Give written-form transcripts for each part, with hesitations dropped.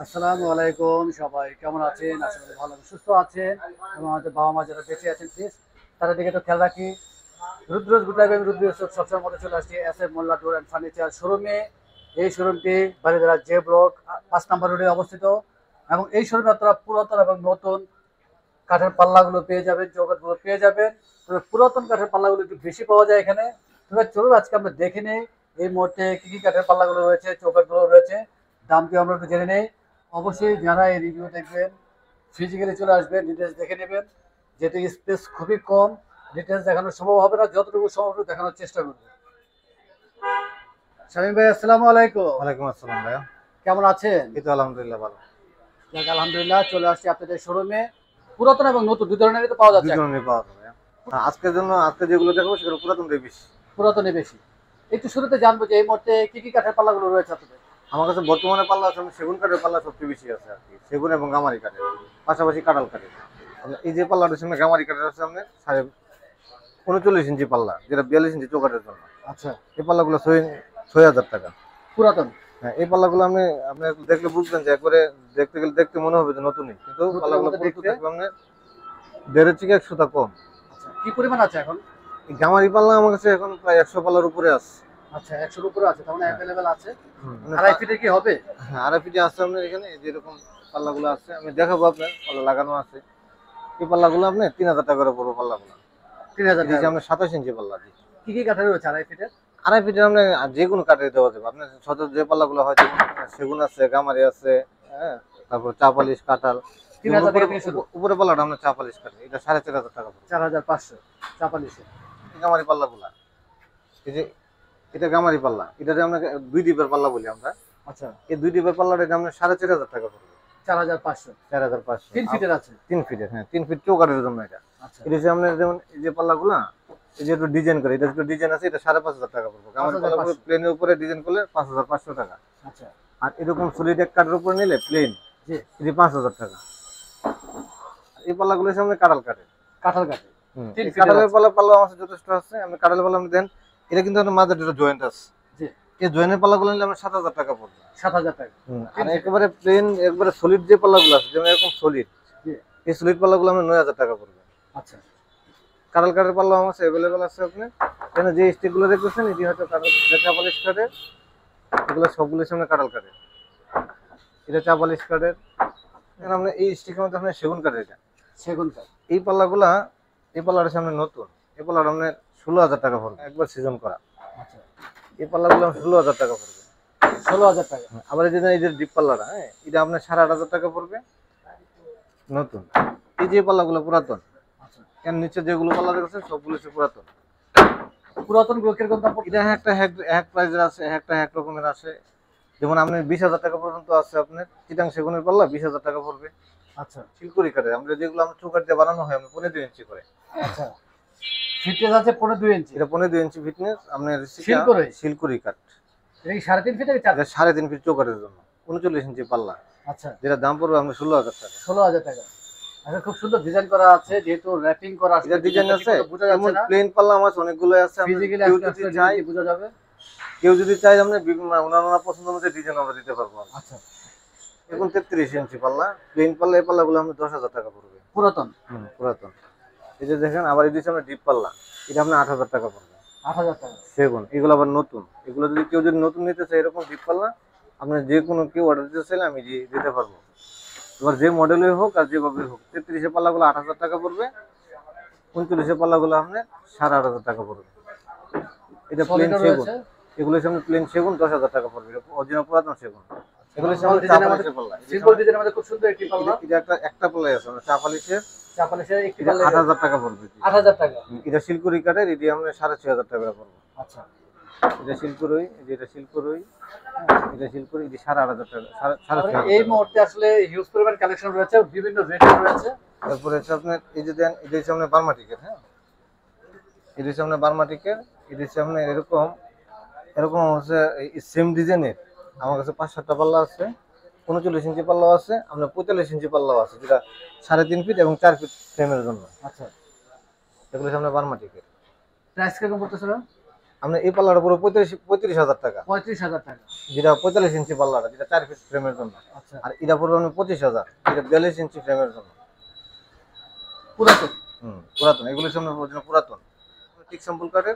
আসসালামু আলাইকুম, সবাই কেমন আছেন? আশা করি ভালো সুস্থ আছেন এবং আমাদের বাবা মা যারা বেঁচে আছেন প্লিজ তাদের দিকে একটু খেয়াল রাখি। রুদ্রজ গুড লাইফ এবং রুদ্র সবসময় মতো চলে আসছি S F Molla door and furniture শোরুমে। এই শোরুমটি বারিধারা জে ব্লক 5 নম্বর রোডে অবস্থিত এবং এই শোরুমে আপনারা পুরাতন এবং নতুন কাঠের পাল্লাগুলো পেয়ে যাবেন, চৌকাঠগুলো পেয়ে যাবেন। তবে পুরাতন কাঠের পাল্লাগুলো একটু বেশি পাওয়া যায় এখানে। তবে চলুন আজকে আমরা দেখে নেই এই মুহূর্তে কি কি কাঠের পাল্লাগুলো রয়েছে, চৌকাঠগুলো রয়েছে, দামটি আমরা একটু জেনে নেই। অবশ্যই যারা এই রিভিউ দেখবেন ফিজিক্যালি চলে আসবেন, ডিটেলস দেখে নেবেন। যেহেতু স্পেস খুবই কম, ডিটেলস দেখানো সম্ভব হবে না, যতটুকু সম্ভব দেখানোর চেষ্টা করবো। শামীম ভাই, আসসালামু আলাইকুম। ওয়ালাইকুম আসসালাম ভাইয়া। কেমন আছেন? এই তো আলহামদুলিল্লাহ ভালো। যাক, আলহামদুলিল্লাহ। চলে আসছি আপনাদের শোরুমে। পুরাতন এবং নতুন দুই ধরনেরই তো পাওয়া দুই যাচ্ছে। ধরনের পাওয়া যাবে ভাইয়া। আজকের জন্য আজকে যেগুলো দেখাবো সেগুলো পুরাতনটাই বেশি। পুরাতনে বেশি। একটু শুরুতে জানবো যে এই মুহূর্তে কি কি কাঠের পাল্লাগুলো রয়েছে আপনাদের? আমার কাছে বর্তমানে পাল্লা আছে, সেগুন কাঠের পাল্লা সবচেয়ে বেশি আছে আর কি, সেগুন এবং গামারি কাঠের, পাশাপাশি কাঁঠাল কাঠের। এই যে পাল্লাটার সামনে গামারি কাঠের আছে সামনে 39.5 ইঞ্চি পাল্লা, যেটা 42 ইঞ্চি চৌকাঠের জন্য। আচ্ছা। এই পাল্লাগুলো 6,000 টাকা। পুরাতন। হ্যাঁ, এই পাল্লাগুলো আপনি দেখলে বুঝবেন যে একবারে দেখতে গেলে দেখতে মনে হবে যে নতুনই, কিন্তু নতুনের পাল্লাগুলো মধ্যে পুরো দেখতে। থাকবে আপনার 1.5 থেকে 1 সুতা কম। আচ্ছা, কি পরিমাণ আছে এখন? এই গামারি পাল্লা আমার কাছে এখন প্রায় 100 পাল্লার উপরে আছে। আচ্ছা, 100-র উপরে আছে, তার মানে হ্যাঁ। অ্যাভেলেবেল আছে। মানে আড়াই ফিটের কি হবে? হ্যাঁ, আড়াই ফিটে আছে আপনার এখানে যেরকম পাল্লাগুলো আছে আমি দেখাবো, আপনার পাল্লা লাগানো আছে। এই পাল্লাগুলো আপনি 3,000 টাকা করে পড়বো পাল্লাগুলো। 3000 দিচ্ছি টাকা। আমরা 27 ইঞ্চি পাল্লা দিই। কি কি কাঠের রয়েছে আড়াই ফিটের? আড়াই ফিটে আপনি যে কোনো কাঠে দেওয়া যাবে। আপনার সচরাচর যে পাল্লাগুলো হয় যেমন সেগুন আছে, গামারি আছে, হ্যাঁ, তারপর চা পালিশ, কাঁঠাল। 3000 টাকা থেকে শুরু। উপরে পাল্লাটা আমরা চা পালিশ কাঠে, এটা 4,500 টাকা পড়বে। 4500 চাপালিশে। গামারি পাল্লাগুলা, এই যে এটা গামারি পাল্লা, এটাতে আমরা 2 ডিপের পাল্লা বলি আমরা। আচ্ছা। এই 2 ডিপের পাল্লাটা এটা আমরা 4,500 টাকা পড়বে। 4500। 4,500। 3 ফিটের আছে। 3 ফিটের, হ্যাঁ, 3 ফিট চৌকাঠের জন্য এটা। আচ্ছা। এটা হচ্ছে আপনার যেমন এই যে পাল্লাগুলা, এই যে একটু ডিজাইন করে, এটা একটু ডিজাইন আছে, এটা 5,500 টাকা পড়বে। আমার 5500। পাল্লাগুলো প্লেনের উপরে ডিজাইন করলে 5,500 টাকা। আচ্ছা। আর এরকম সলিড এক কাঠের উপরে নিলে প্লেন, জি। এটি 5,000 টাকা। এই পাল্লাগুলো হচ্ছে আমাদের কাঁঠাল কাঠের। কাঁঠাল কাঠে। 3 ফিটের কাঁঠালের আছে। পাল্লা আমার কাছে যথেষ্ট আছে। আপনি কাঁঠালের পাল্লা আপনি দেন, এটা কিন্তু আপনার মাঝে দুটো জয়েন্ট আছে। জি। এই জয়েন্টের পাল্লাগুলো নিলে আমরা 7,000 টাকা পড়বে। 7000 টাকা। আর একেবারে প্লেন একবারে সলিড যে পাল্লাগুলো আছে, যেমন এরকম সলিড, জি। এই সলিড পাল্লাগুলো আমরা 9,000 টাকা পড়বে। আচ্ছা। কাঁঠাল কাঠের পাল্লা আমার কাছে অ্যাভেলেবেল আছে। আপনি এখানে যে স্টিকগুলো দেখতেছেন এটি হয়তো চা পালিশ কাঠের, এগুলো সবগুলোর সামনে কাঁঠাল কাঠের, এটা চা পালিশ কাঠের। এখানে আপনি এই স্টিকের মধ্যে আপনার সেগুন কাঠের, এটা সেগুন কাঠ। এই পাল্লাগুলা, এই পাল্লাটার সামনে নতুন, এই পাল্লাটা আপনার 16,000 টাকা পড়বে, একবার সিজন করা। আচ্ছা। এই পাল্লাগুলো 16,000 টাকা পড়বে। 16000 টাকা। আবার এই যে ডিপ পাল্লাটা, হ্যাঁ, এটা আপনার 8,500 টাকা পড়বে নতুন। এই যে পাল্লাগুলো পুরাতন, আচ্ছা। এর নিচে যেগুলো পাল্লা দেখছেন সবগুলো হচ্ছে পুরাতন। পুরাতন গুলো কিরকম দাম পড়ছে? এটা এক প্রাইজের আছে, এক রকমের আছে। যেমন আপনার 20,000 টাকা পর্যন্ত আছে। আপনার চিটাং সেগুনের পাল্লা 20,000 টাকা পড়বে। আচ্ছা। শিলকুড়ি কাঠের, আমরা যেগুলো আমরা চৌকাঠ দিয়ে বানানো হয়, আমরা 15 ইঞ্চি করে। আচ্ছা। ফিটনেস আছে 15-2 ইঞ্চি। এটা 15 ইঞ্চি ফিটনেস। আপনার শিলকুড়ি। শিলকুড়ি কাঠ, এটা কি 3.5 ফিটের 4? এটা 3.5 ফিট চৌকাঠের জন্য 39 ইঞ্চি পাল্লা। আচ্ছা। যেটা দাম পড়বে আপনার 16,000 টাকা। 16000 টাকা। আচ্ছা, খুব সুন্দর ডিজাইন করা আছে, যেহেতু র‍্যাপিং করা আছে। এটা ডিজাইন আছে, বোঝা এমন যাচ্ছে না। প্লেন পাল্লা আমার অনেকগুলো আছে। ফিজিক্যালি কেউ আসলে যদি চাই, বোঝা যাবে। কেউ যদি চাই আমরা ওনার পছন্দ মতো ডিজাইন আমরা দিতে পারবো। আচ্ছা। এখন 33 ইঞ্চি পাল্লা, প্লেন পাল্লা, এই পাল্লাগুলো আমরা 10,000 টাকা পড়বে। পুরাতন। পুরাতন। এই যে দেখেন, আবার এই দিচ্ছে আমরা ডিপ পাল্লা, এটা আপনার 8,000 টাকা পড়বে। 8000 টাকা। সেগুন, এগুলো আবার নতুন। এগুলো যদি কেউ নতুন নিতে চায়, এরকম ডিপ পাল্লা আপনার যে কোনো কেউ অর্ডার দিতে চাইলে আমি দিতে পারবো। এবার যে মডেলের হোক আর যেভাবে হোক, 33-এর পাল্লাগুলো 8,000 টাকা পড়বে, 39-এর পাল্লাগুলো আপনার 8,500 টাকা পড়বে। এটা প্লেন সলিডও সেগুন, রয়েছে। এগুলো সামনে প্লেন সেগুন 10,000 টাকা পড়বে। অরিজিনাল পুরাতন সেগুন। এগুলো সিম্পল সামনে চা ডিজাইনের মধ্যে, পালিশের পাল্লা, সিম্পল ডিজাইনের মধ্যে খুব সুন্দর একটি পাল্লা। এটা একটা পাল্লাই আছে চা পালিশের, চাপালিশের একটি এটা পাল্লা 8,000 টাকা পড়বে। 8000 টাকা। এটা শিলকুড়ি কাঠের, এটি আমরা 6,500 টাকা পড়বে। আচ্ছা। এটা শিলকুড়ি, এটা শিলকুড়ি, এটা শিলকুড়ি, এটি 8,500 টাকা, তাহলে 6,500 এই টাকা। মুহূর্তে আসলে হিউজ পরিমাণ কালেকশন রয়েছে, বিভিন্ন রেটের রয়েছে। তারপরে হচ্ছে আপনার এই যে দেন, এটা হচ্ছে আপনার বার্মাটিকের, হ্যাঁ, এটা হচ্ছে আপনার বার্মাটিকের, এটা হচ্ছে আপনার এরকম এরকম হচ্ছে সেম ডিজাইনের। আমার কাছে 5-7টা পাল্লা আছে, 39 ইঞ্চি পাল্লাও আছে, আপনার 45 ইঞ্চি পাল্লাও আছে, যেটা 3.5 ফিট এবং 4 ফিট ফ্রেমের জন্য। আচ্ছা। এগুলো হচ্ছে আপনার বার্মাটিকের। প্রাইস কিরকম পড়তেছে? আপনার এই পাল্লাটা পুরো 35,000 টাকা, 35,000 টাকা। যেটা 45 ইঞ্চি পাল্লাটা, যেটা 4 পিস ফ্রেমের জন্য। আচ্ছা, আর এটা পড়বে আপনার 25,000, এটা 42 ইঞ্চি ফ্রেমের জন্য। পুরাতন। পুরাতন, এগুলো সামনে পুরাতন টিক স্যাম্পল কাঠের।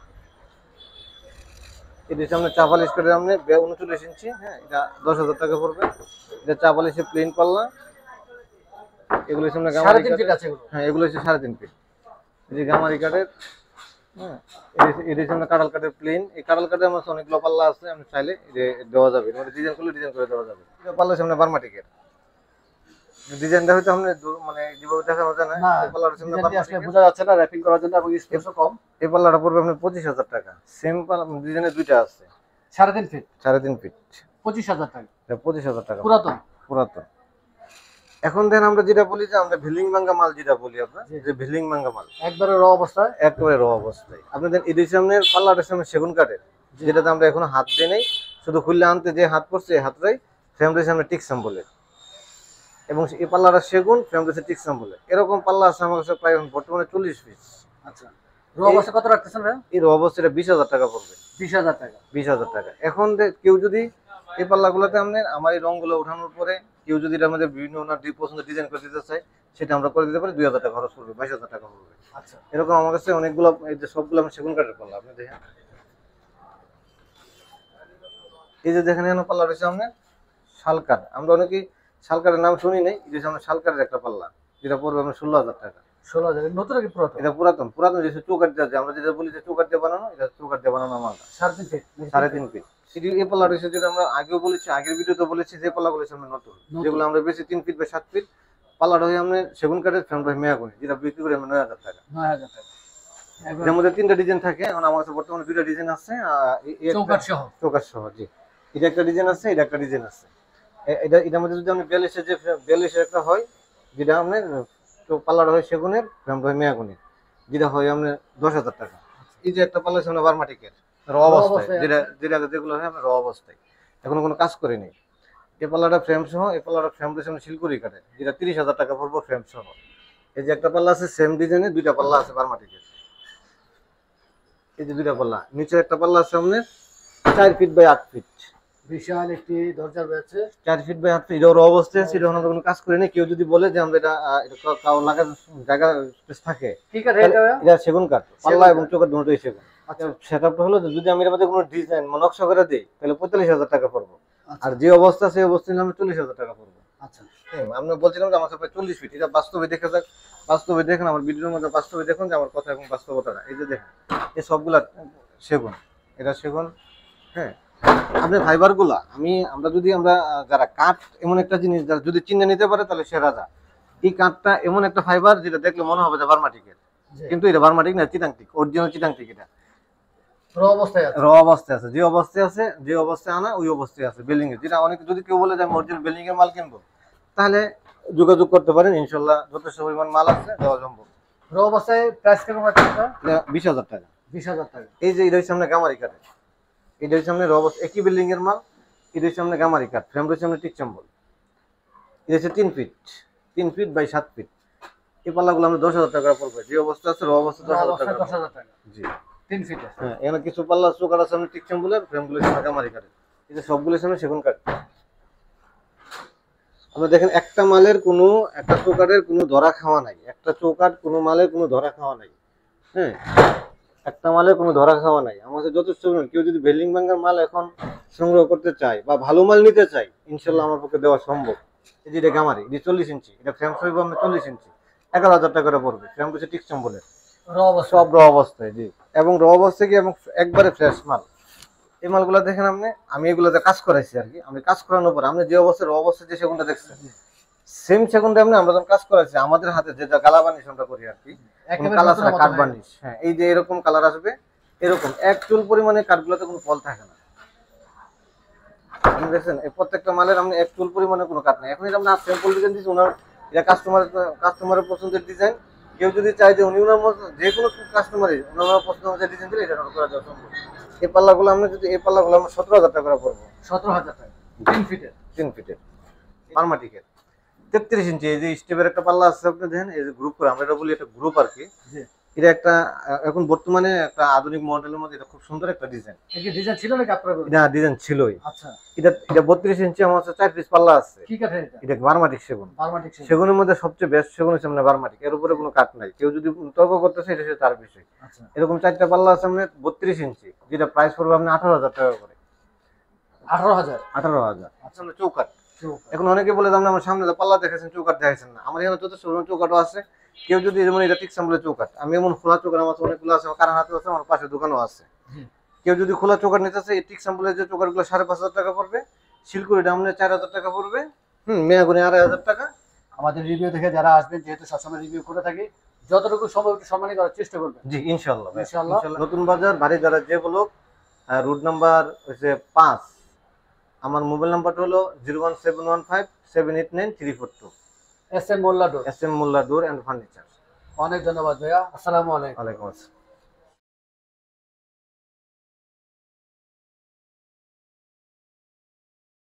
এটা সামনে চা পালিশ কাঠের সামনে 39 ইঞ্চি, হ্যাঁ, এটা 10,000 টাকা পড়বে। এটা চা পালিশের প্লেন পাল্লা। এগুলো সামনে গামারি 3.5 কাঠের। ফিট আছে এগুলো। হ্যাঁ, এগুলো হচ্ছে 3.5 ফিট। এই যে গামারি কাঠের, হ্যাঁ, এদের সামনে কাঁঠাল কাঠের প্লেন। এই কাঁঠাল কাঠের আমার অনেকগুলো পাল্লা আছে, আপনি চাইলে দেওয়া যাবে, মানে ডিজাইন করলে ডিজাইন করে দেওয়া যাবে। এটা পাল্লার সামনে বার্মাটিকের ডিজাইনটা হয়তো আপনি মানে যেভাবে দেখানো যায় না, না, এই পাল্লার সামনে ডিজাইনটি আসলে বার্মাটিকের। বোঝা যাচ্ছে না র‍্যাপিং করার জন্য, এবং স্পেসও কম। এই পাল্লাটা পড়বে আপনার 25,000 টাকা। সেম ডিজাইনের দুইটা আছে, 3.5 ফিট, 3.5 ফিট, 25,000 টাকা। এটা 25,000 টাকা পুরাতন। পুরাতন। এখন দেন আমরা যেটা বলি যে আমরা ভিলিং ভাঙ্গা মাল, যেটা বলি আপনার জি। যে ভিলিং ভাঙ্গা মাল, একবারে র অবস্থায়। একেবারে র অবস্থায়। আপনি দেন এদের সামনের পাল্লাটার সামনে সেগুন কাঠের, জি। যেটাতে আমরা এখনো হাত দিই নাই, শুধু খুললে আনতে যে হাত পড়ছে এই হাতটাই ফ্রেমটার সামনে টিক স্যাম্পলের, এবং এই পাল্লাটা সেগুন, ফ্রেমটা টিক স্যাম্পলের। এরকম পাল্লা আছে আমার কাছে প্রায় বর্তমানে 40 পিস। আচ্ছা, র অবস্থা কত রাখতেছেন ভাই? এর অবস্থাটা 20,000 টাকা পড়বে। 20,000 টাকা। 20,000 টাকা। এখন কেউ যদি এই পাল্লাগুলোতে আপনার আমার এই রংগুলো ওঠানোর পরে কেউ যদি এর মধ্যে বিভিন্ন ওনার পছন্দের ডিজাইন করে দিতে চায়, সেটা আমরা করে দিতে পারি। 2,000 টাকা খরচ করবে, 22,000 টাকা পড়বে। আচ্ছা, এরকম আমার কাছে অনেকগুলো, এই যে সবগুলো আমি সেগুন কাঠের পাল্লা, আপনি দেখেন। এই যে দেখেন এখানে পাল্লা রয়েছে আপনার শালকাঠ। আমরা অনেকেই শালকাঠের নাম শুনি নাই। এই যে সামনে শালকাঠের একটা পাল্লা, যেটা পড়বে আপনার 16,000 টাকা। 16,000। নতুন নাকি পুরাতন? এটা পুরাতন। পুরাতন যে চৌকাঠ দিয়ে, আমরা যেটা বলি যে চৌকাঠ দিয়ে বানানো, এটা চৌকাঠ দিয়ে বানানো মালটা। 3.5 ফিট। 3.5 ফিট। এই পাল্লা রয়েছে, যেটা আমরা আগেও বলেছি, আগের ভিডিওতে বলেছি, যে পাল্লাগুলো সামনে নতুন, যেগুলো আমরা বেশি 3 ফিট বা 7 ফিট। পাল্লাটা হয়ে আমরা সেগুন কাঠের, ফ্রেমটা মেয়াগুনি, যেটা বিক্রি করে আমরা 9,000 টাকা। 9,000 টাকা। এর মধ্যে 3টা ডিজাইন থাকে। এখন আমার কাছে বর্তমানে 2টা ডিজাইন আছে, চৌকাঠ সহ। চৌকাঠ সহ, জি। এটা একটা ডিজাইন আছে, এটা একটা ডিজাইন আছে। এটার মধ্যে যদি আপনি 42 একটা হয়, যেটা আপনার পাল্লাটা হয় সেগুনের, ফ্রেমটা হয় মেয়াগুনির, যেটা হয় আপনার 10,000 টাকা। এই যে একটা পাল্লা সামনে বার্মাটিকের র অবস্থায়, যেগুলো হয় আপনার র অবস্থায়, এখনো কোনো কাজ করেনি। এই পাল্লাটা ফ্রেম সহ, এই পাল্লাটা ফ্রেমটা সামনে শিলকুড়ি কাটে, যেটা 30,000 টাকা পড়বো ফ্রেম সহ। এই যে একটা পাল্লা আছে সেম ডিজাইনের, 2টা পাল্লা আছে বার্মাটিকের। এই যে 2টা পাল্লা, নিচে একটা পাল্লা আছে সামনে 4 ফিট বাই 8 ফিট। বিশাল একটি দরজা রয়েছে। 4 ফিট বাই 8 ফিট, এটার অবস্থায় আছে। এটা আমরা কোনো কাজ করিনি। কেউ যদি বলে যে আমরা এটা কাউ লাগার জায়গা স্পেস থাকে, ঠিক আছে, এটা এটা সেগুন কাঠ পাল্লা এবং কাঠ। চৌকাঠ দুটোই সেগুন। আচ্ছা, সেটআপটা হলো যে যদি আমি এর মধ্যে কোনো ডিজাইন নকশা করে দিই, তাহলে 45,000 টাকা পড়বো। আচ্ছা, আর যে অবস্থা সেই অবস্থা নিলে আমি 40,000 টাকা পড়বো। আচ্ছা। আমরা বলছিলাম যে আমার কাছে প্রায় 40 ফিট। এটা বাস্তবে দেখে যাক, বাস্তবে দেখেন, আমার ভিডিওর মধ্যে বাস্তবে দেখুন যে আমার কথা এবং বাস্তবতাটা। এই যে দেখেন, এই সবগুলা সেগুন, এটা সেগুন, হ্যাঁ। আপনার ফাইবার গুলা আমরা যদি যারা কাঠ এমন একটা জিনিস যারা যদি চিনে নিতে পারে, তাহলে সে রাজা। এই কাঠটা এমন একটা ফাইবার, যেটা দেখলে মনে হবে যে বার্মাটিকের, জি। কিন্তু এটা বার্মাটিক না, চিটাংটিক, অরিজিনাল চিটাংটিক। এটা র অবস্থায় আছে। র অবস্থায় আছে, যে অবস্থায় আছে, যে অবস্থায় আনা ওই অবস্থায় আছে বিল্ডিং এর। যেটা অনেক, যদি কেউ বলে যে আমি অরিজিনাল বিল্ডিং এর মাল কিনবো, তাহলে যোগাযোগ করতে পারেন, ইনশাল্লাহ যথেষ্ট পরিমাণ মাল আছে, দেওয়া সম্ভব। র অবস্থায় প্রাইস কেমন আছে? 20,000 টাকা। 20,000 টাকা। এই যে এটার সামনে গামারি কাঠ, এটার সামনে র অবস্থা, একই বিল্ডিং এর মাল। এটার সামনে গামারি কাঠ, ফ্রেমটার সামনে টিক চাম্বল। এটা হচ্ছে 3 ফিট, 3 ফিট বাই 7 ফিট। এই পাল্লাগুলো আমরা 10,000 টাকা পড়বে। যে অবস্থা আছে র অবস্থা 10,000 টাকা। 10,000 টাকা। জি, 3 ফিট। হ্যাঁ। এখানে কিছু পাল্লা চৌকাঠ আছে সামনে টিক চাম্বলের, ফ্রেমগুলোর সামনে গামারি কাঠের। এই যে সবগুলোর সামনে সেগুন কাঠ। আপনারা দেখেন, একটা মালের কোনো, একটা চৌকাঠের কোনো ধরা খাওয়া নাই। একটা চৌকাঠ কোনো মালের কোনো ধরা খাওয়া নাই, হ্যাঁ। একটা মালের কোনো ধরা খাওয়া নাই। আমাদের যথেষ্ট। কেউ যদি বিল্ডিং ভাঙ্গার মাল এখন সংগ্রহ করতে চায় বা ভালো মাল নিতে চায়, ইনশাল্লাহ আমার পক্ষে দেওয়া সম্ভব। এই যে এটা গামারি, এটা 40 ইঞ্চি, এটা ফ্রেম সহিত আমরা 40 ইঞ্চি, 11,000 টাকা করে পড়বে। ফ্রেম হচ্ছে টিক চাম্বলের, র অবস্থা। সব র অবস্থায়, জি। এবং র অবস্থায় কি, এবং একবারে ফ্রেশ মাল। এই মালগুলো দেখেন আমি এগুলোতে কাজ করাইছি আর কি। আমি কাজ করানোর পর আপনি যে অবস্থায়, র অবস্থায় যে সেগুনটা দেখছেন, সেম সেগুনটা আমরা যখন কাজ করাইছি, আমাদের হাতে যেটা কালা বার্নিশ আমরা করি আর কি, কালার ছাড়া কাঠ বার্নিশ, হ্যাঁ। এই যে এরকম কালার আসবে, এরকম এক চুল পরিমাণে কাঠগুলোতে কোনো ফল থাকে না। আপনি দেখছেন, এই প্রত্যেকটা মালের আপনি এক চুল পরিমাণে কোনো কাঠ নেই। এখন এটা আমরা স্যাম্পল ডিজাইন দিচ্ছি, ওনার এটা কাস্টমারের পছন্দের ডিজাইন। কেউ যদি চায় যে উনি ওনার মতো, যে কোনো কাস্টমারই ওনার পছন্দ অনুযায়ী ডিজাইন দিলে এটা করা যাওয়া সম্ভব। এই পাল্লাগুলো আমরা 17,000 টাকা করে পড়বো। 17,000 টাকা। 3 ফিটের। 3 ফিটের বার্মাটিকের, 33 ইঞ্চি। এই যে স্টেপের একটা পাল্লা আছে, আপনি দেখেন, এই যে গ্রুপ করে, আমরা এটা বলি একটা গ্রুপ আর কি। জি। এটা একটা এখন বর্তমানে একটা আধুনিক মডেলের মধ্যে এটা খুব সুন্দর একটা ডিজাইন। এটা কি ডিজাইন ছিল নাকি আপনার এটা ডিজাইন ছিলই। আচ্ছা, এটা এটা 32 ইঞ্চি আমার হচ্ছে 4 পিস পাল্লা আছে। কি কাঠের এটা? এটা বার্মাটিক সেগুন। বার্মাটিক সেগুনের মধ্যে সবচেয়ে বেস্ট সেগুন হচ্ছে মানে বার্মাটিক, এর উপরে কোনো কাঠ নাই। কেউ যদি তর্ক করতেছে এটা হচ্ছে তার বিষয়। আচ্ছা, এরকম 4টা পাল্লা আছে মানে 32 ইঞ্চি, যেটা প্রাইস পড়বে আপনি 18,000 টাকা করে। 18,000। 18,000 আচ্ছা, চৌকাঠ। চৌকাঠ। এখন অনেকে বলে যে আমার সামনে যে পাল্লা দেখেছেন চৌকাঠ দেখাইছেন না, আমার এখানে যথেষ্ট চৌকাঠও আছে। কেউ যদি যেমন এটা টিকসাম বলে চৌকাঠ, আমি এমন খোলা চৌকাঠ আমার অনেকগুলো আছে, আমার কারণ হাতে আছে, আমার পাশে দোকানও আছে। জি। কেউ যদি খোলা চৌকাঠ নিতে চায়, এই টিকসাম বলে যে চৌকাঠগুলো 5,500 টাকা পড়বে, শিলকুড়িটা আপনার 4,000 টাকা পড়বে, মেয়াগুনি 2,500 টাকা। আমাদের রিভিউ দেখে যারা আসবেন, যেহেতু সবসময় রিভিউ করে থাকি, যতটুকু সম্ভব একটু সম্মানী করার চেষ্টা করবেন। জি ইনশাল্লাহ ভাই, ইনশাআল্লাহ। ইনশাল্লাহ। নতুন বাজার বাড়িধারা যে ব্লক, রুট নাম্বার হচ্ছে 5। আমার মোবাইল নাম্বারটা হলো 01715789342। S M Molla door. S M Molla door and furniture. অনেক ধন্যবাদ ভাইয়া, আসসালামু আলাইকুম। ওয়ালাইকুম আসসালাম।